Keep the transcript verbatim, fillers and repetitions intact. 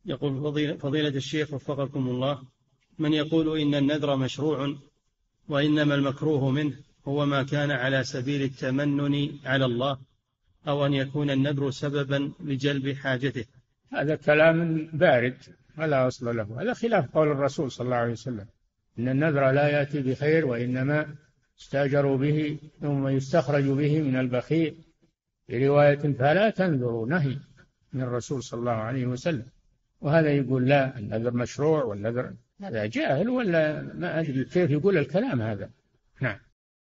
يقول فضيلة, فضيلة الشيخ وفقكم الله، من يقول إن النذر مشروع وإنما المكروه منه هو ما كان على سبيل التمنن على الله، أو أن يكون النذر سببا لجلب حاجته؟ هذا كلام بارد ولا أصل له، هذا خلاف قول الرسول صلى الله عليه وسلم إن النذر لا يأتي بخير وإنما استأجروا به ثم يستخرج به من البخيل، في رواية فلا تنذروا، نهي من الرسول صلى الله عليه وسلم. وهذا يقول لا النذر مشروع والنذر، هذا جاهل ولا ما أدري كيف يقول الكلام هذا. نعم.